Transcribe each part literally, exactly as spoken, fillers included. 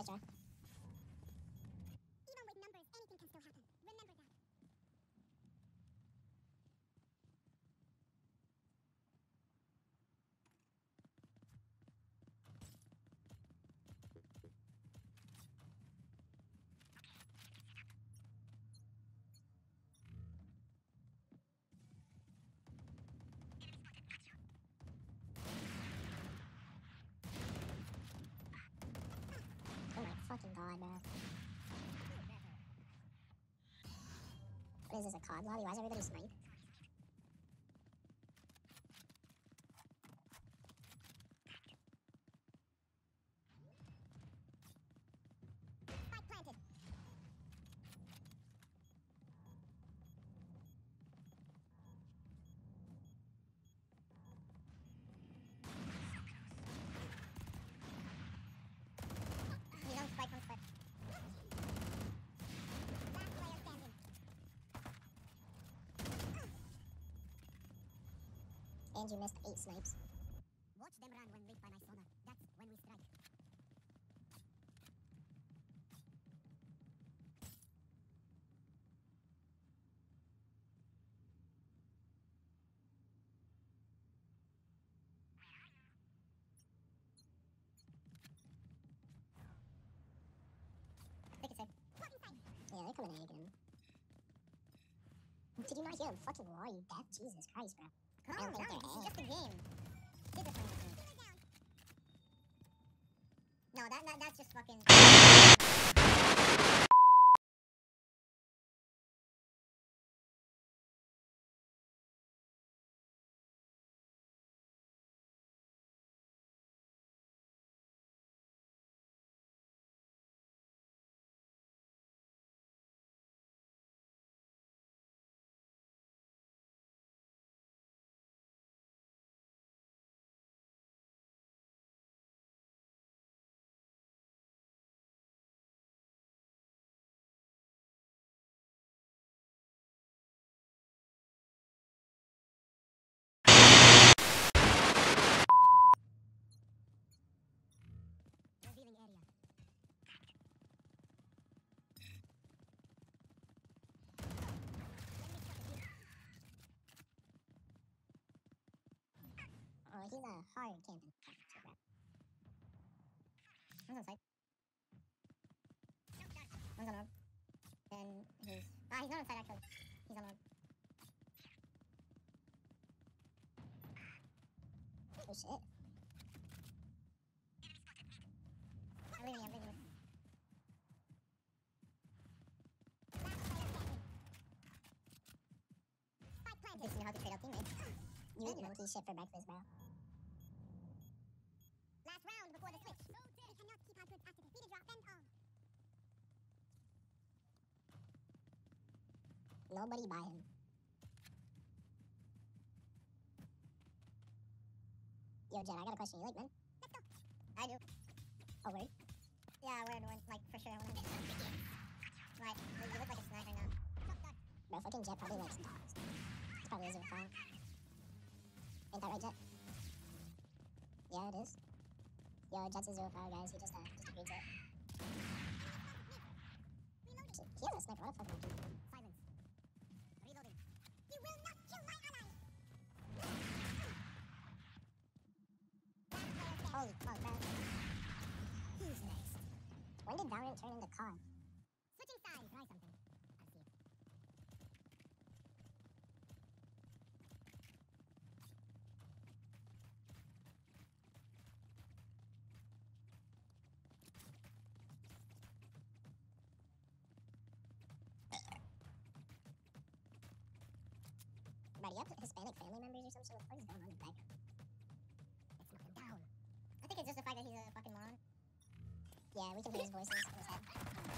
try. Even with numbers, anything can still happen. Remember that. Oh my fucking god, bro. What is this, a C O D lobby? Why is everybody snipe? Spike planted. He's on spike, on spike. Last player standing. And you missed eight snipes. Watch them run when lit by my sonar. That's when we strike. I think it's safe. What inside? Yeah, they're coming in again. Did you not hear him fucking roar, you deaf? Jesus Christ, bro. I Calm don't think down. they're This is A. just a game. This is playing the game. Killer down. No, that, that that's just fucking. Revealing area. Oh, he's a hard camping. One's on site. One's on orb. And he's. Ah, he's not on site actually. He's on orb. Oh shit. I'm leaving you, I'm leaving you. Last player standing. Spike planted. Teaching you how to trade out teammates. You eat monkey shit for breakfast, bro. Last round before the switch. We cannot keep our goods after they. Be the drop them all. Nobody buy him. Yo, Jen, I got a question. You like men? Let's go. I do. Oh, word? Yeah, word, word. Like, for sure. one hundred percent. Right. You you look like a snack right now. Shot done. Bro, fucking Jet probably likes dogs. It's probably a zero five. Ain't that right, Jet? Yeah, it is. Yo, Jet's a zero five, guys. He just, uh, just agreed to it. Reloading. Shit, he has a sniper. What the fuck, man? Silence. Reloading. You will not kill my ally. Last player standing. Holy fuck, bro. Who's next? When did Valorant turn into C O D? Switching sides. Try something. I'll see it. Bro, do you have Hispanic family members or some shit? What the fuck is going on in the background? Let's knock him down. I think it's just the fact that he's a fucking moron. Yeah, we can hear his voices in his head.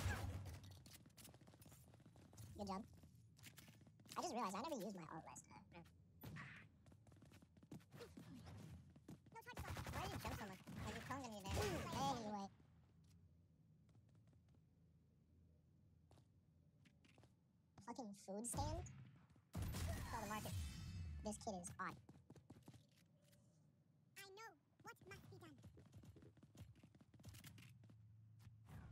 Good job. I just realized I never used my alt last time. No charge shot. Why did you jump so much? Like, your phone's gonna be there. Anyway. Fucking food stand? Call the market. This kid is odd. I know what must be done.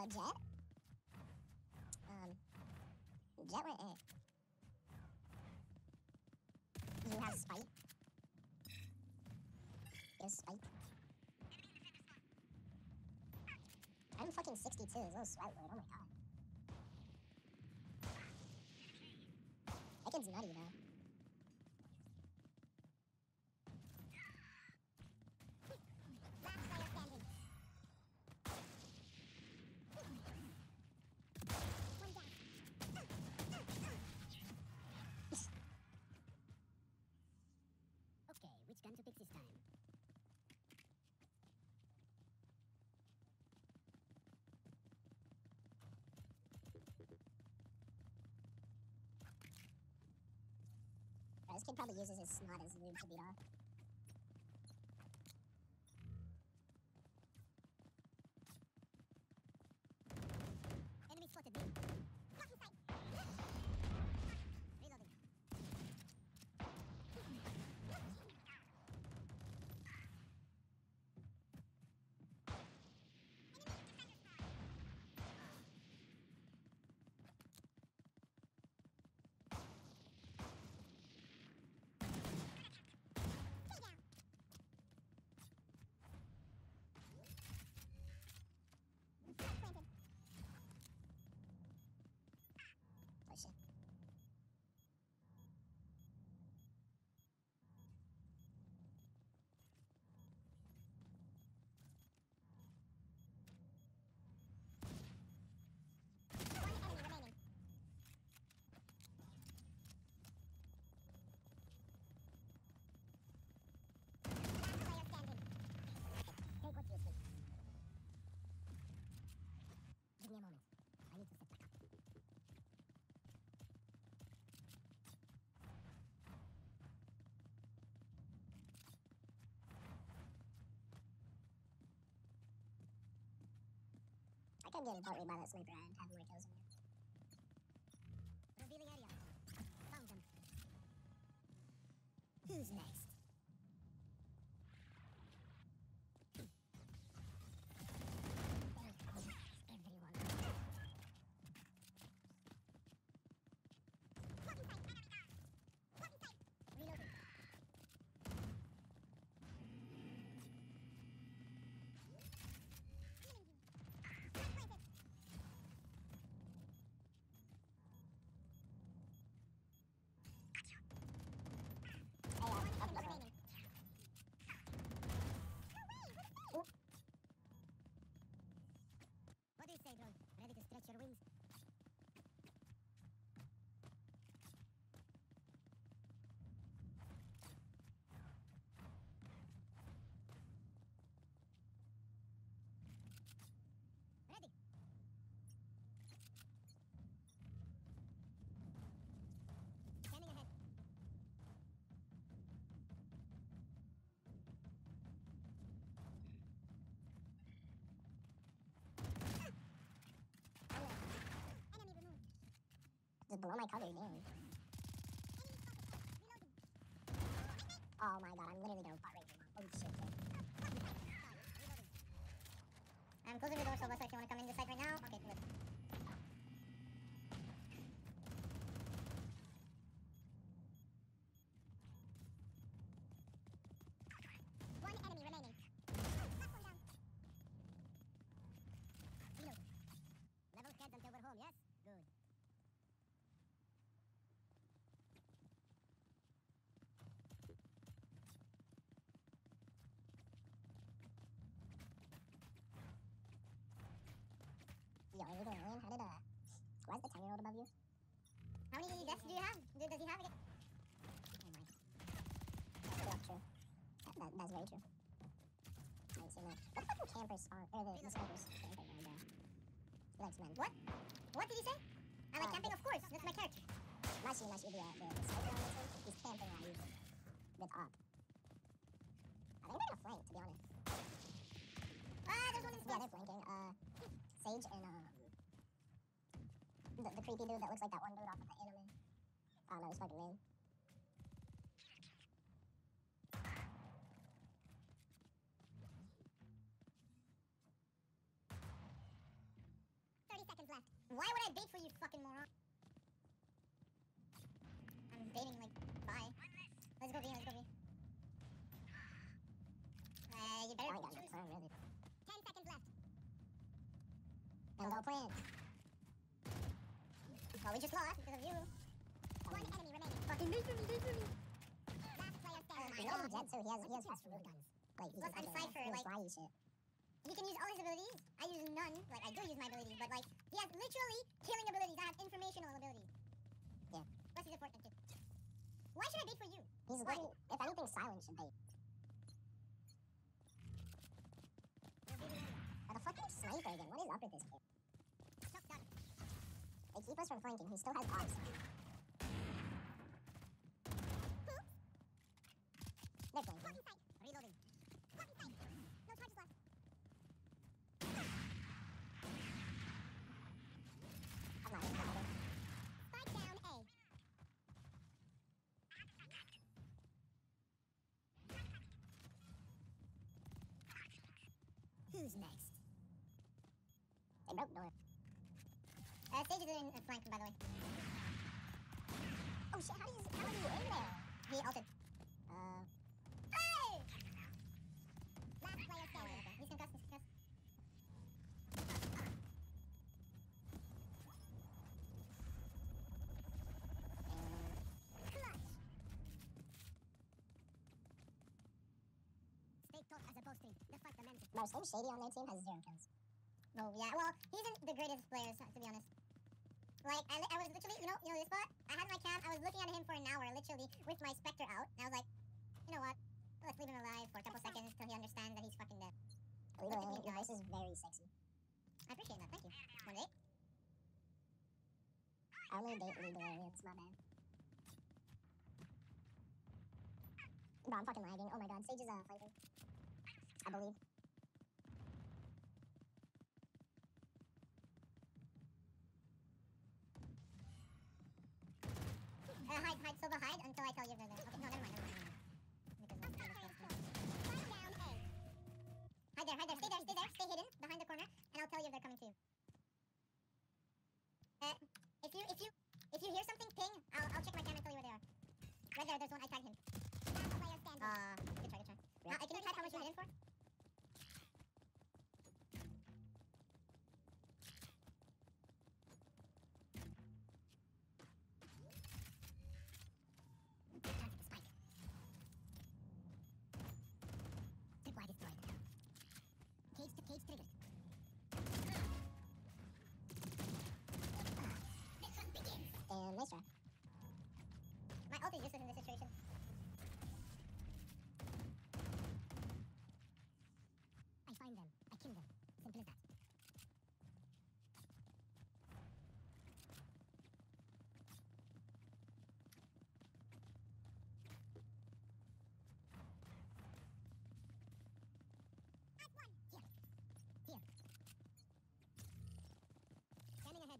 Jet? Um, Jet went A. You have Spike. Here's Spike. I'm fucking sixty-two, this little sweat word, oh my god. That kid's nutty though. Last player standing. One down. Okay, which gun to pick this time? Bro, this kid probably uses his snot as lube to beat off. Enemy spotted me. Blocking sight. Reloading. Stay down. Spike planted. Oh shit. One enemy remaining. Last player standing. Take what you see. Give me a moment. I need to set back up. I kept getting bought by that sniper and having more kills than you. Revealing area. Found them. Who's next? Everyone. Blocking sight. Blocking sight. Reloading. Healing you. Spike planted. Hey, uh, One up, enemy up, up. remaining. No way! What is that? What do you say, drone? Ready to stretch your wings? Ready. Scanning ahead. Enemy removed. Just blow my cover, damn. Enemy spotted. Reloading. Oh my god, I'm literally gonna bot rape him. Holy shit, kid. Blocking sight. Reloading. I'm closing the door, so Buster, if you want to come in this side right now, okay, good. One enemy remaining. Last one down. Reload. Level heads until we're home, yes? Good. Yo, are you doing alien? How did, uh... Why is the ten-year-old above you? How many deaths do you have? Do, does he have it? Oh my. That's pretty true. That, that, that's very true. I ain't seen that. What the fucking campers spawn? Or the, the snipers camping right there. He likes men. What? What did he say? I like Uh, camping, of course. That's my character. Unless you, unless you do uh, the, the sniper on this one, he's camping right usually. With op. I think they're gonna flank, to be honest. Ah, there's one in Yeah, spawn. they're flanking. Uh, Sage and, um... The, the creepy dude that looks like that one dude off of the anime. I don't know his fucking name. seconds left. Why would I bait for you, fucking moron? I'm baiting, like, bye. Let's go B, let's go B. Uh, you better I got no choose. turn, really. Ten seconds left. And go plant. Well, we just lost because of you. One enemy remaining. Fucking bait for me, bait for me. Last player standing. He's not even Jet too. He has, he has fast reload guns. Like, he Plus, can I'm fucking, Cypher, he like- fly shit. He can use all his abilities. I use none. Like, I do use my abilities, but, like, he has literally killing abilities. I have informational abilities. Yeah. Plus, he's a Fortnite kid. Why should I bait for you? He's Why? looking, if anything, silent should bait. But the fucking sniper again. What is up with this kid? Shot done. They keep us from flanking. He still has arms. They're flanking. Blocking sight. Reloading. Blocking sight. No charges left. I'm not even bothered. Spike down A. Who's next? They broke door. Uh, Sage is in uh, flank, by the way. Oh shit, how do you, how are you in there? He ulted. Uh, Hey! Last player Oh, standing. okay. He's concussed, he's concussed. and Clutch. Stay taut as a bowstring. Defy the mental. bro, Slim Shady on their team has zero kills. Oh, yeah. Well, he isn't the greatest player, to be honest. Like, I, li- I was literally, you know, you know this spot? I had my cam, I was looking at him for an hour, literally, with my Spectre out, and I was like, you know what? Let's leave him alive for a couple seconds till he understands that he's fucking dead. Legal Look at Alien, me, your guys. voice is very sexy. I appreciate that, thank you. One day. I only date Legal Aliens, my bad. Bro, I'm fucking lagging. Oh my god, Sage is uh, flanking. I believe. Uh, hide, hide, Silva, hide until I tell you if they're there. Okay, no, never mind, never mind, never mind. Because that's kind of Spike close. down A. Hide there, hide there, stay there, stay there, stay hidden behind the corner, and I'll tell you if they're coming to you. Uh, if you, if you, if you hear something ping, I'll, I'll check my cam and tell you where they are. Right there, there's one, I tagged him. Last player standing. Uh, good try, good try. Yeah. Uh, can you type how much you're hidden for? Planted the spike. Tripwire destroyed. Cage to cage triggered. The hunt begins. And nice try. My ult is useless in this situation. I find them. I kill them. Simple as that. Last one. Here. Here. Scanning ahead.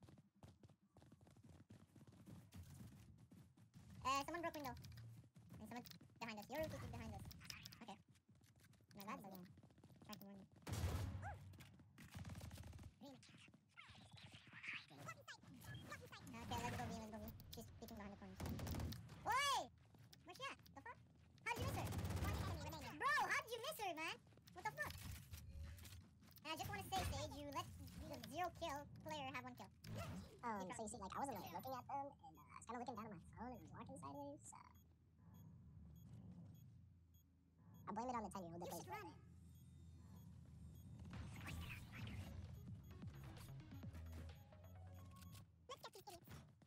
Uh, someone broke window. And someone behind us. Your roof is behind us. Okay. No, that's again. Try to warn me. Reload. Blocking sight. Blocking sight. Okay, let's go B, let's go B. She's peeking behind the corners. Oi! Where's she at? The fuck? How'd you miss her? One enemy remaining. Bro, how'd you miss her, man? What the fuck? And I just want to say, Sage, you let the zero kill player have one kill. Um, so you see, like, I wasn't like looking at them, and uh, I was kind of looking down at my phone, and it was walking sideways. So I blame it on the ten-year-old that You plays should run. Fortnite. Let's get these idiots.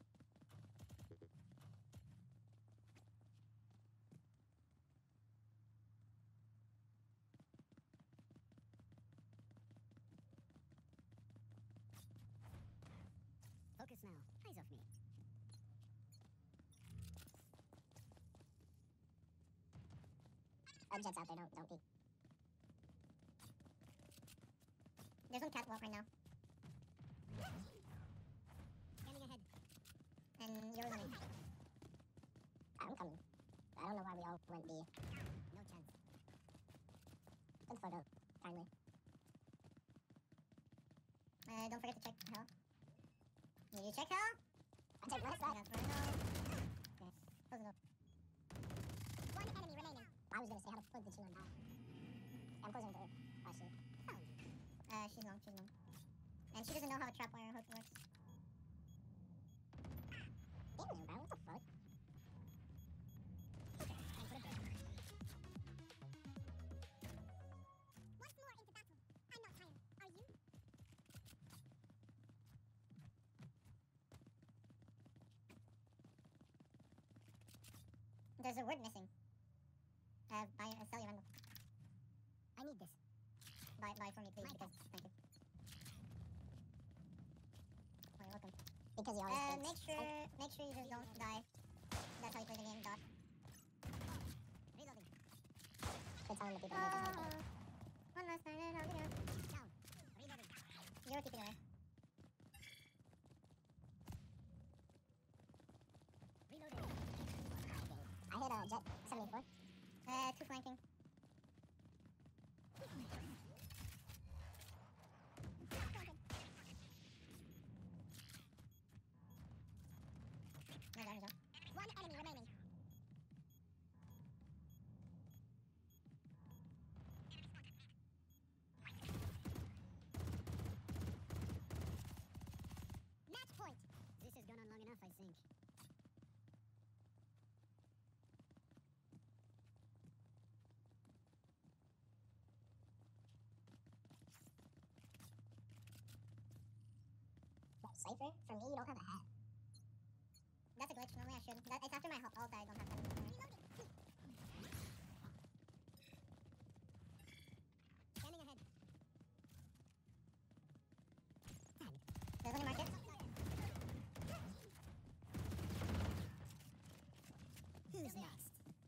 Focus now. Eyes off me. Uh, Jet's out there. Don't don't peek. There's one catwalk right now. Scanning ahead. And you're running. I'm coming. I don't know why we all went B. No chance. Good photo, kindly. Uh, Uh, don't forget to check hell. Did you check hell? I checked left side. That's right. Okay. Close the door. One enemy remaining. I was gonna say, how the fuck did she not die? Yeah, I'm closing the door. Oh shit. Uh, she's long, she's long. And she doesn't know how a trapwire hook works. Damn, bro, what the fuck? Once more into battle. I'm not tired. Are you? There's a word missing. Uh, buy, uh, sell your Randall. I need this. Buy, buy for me, please, My because, thank you. Oh, you're welcome. Because he always Uh, thinks. make sure, make sure you just don't die. That's how you play the game, Doc. Reloading. Quit telling the people Oh, that doesn't make it. one last night and I'll be down. Down. Reloading. You're keeping away. Reloading. I hit a jet seventy-four. Uh, two flanking. No damage, though. One enemy remaining. Match point. This has gone on long enough, I think. What, Cypher? For me, you don't have a hat. That's a glitch. Normally I should. That, it's after my ult. I don't have that anymore. Scanning ahead. There's only market. Who's next?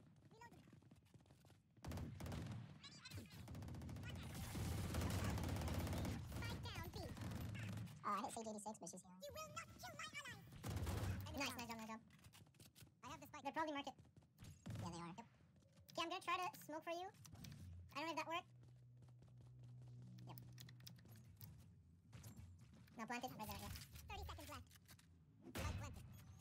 Spike down, B. Uh, I hit Sage eighty-six, but she's healing. You will not kill my allies. Enemy Nice, down. nice job, nice job. I have the spike. They're probably market. Yeah, they are. Okay, I'm gonna try to smoke for you. I don't know if that worked. Yep. Now plant it right there, yeah. Thirty seconds left. Spike planted.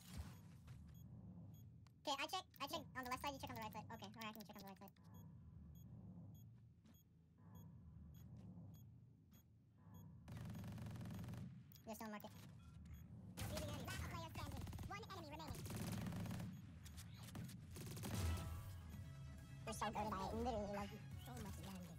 Okay, I check. I check on the left side. You check on the right side. Okay, alright, I can check on the right side. They're still in market. Revealing area. Last player standing. One enemy remaining. You're so good, I literally love you. So much landing.